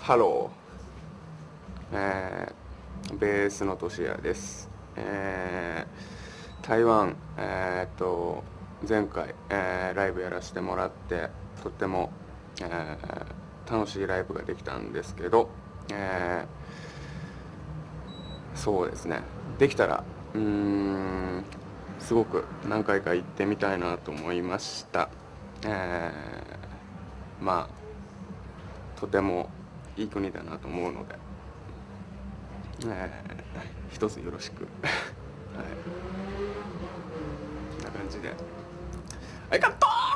ハロー、ベースのとしやです。台湾、前回、ライブやらせてもらってとっても、楽しいライブができたんですけど、そうですね、できたらすごく何回か行ってみたいなと思いました。まあとてもいい国だなと思うので、一つよろしくはい、こんな感じでありがとう。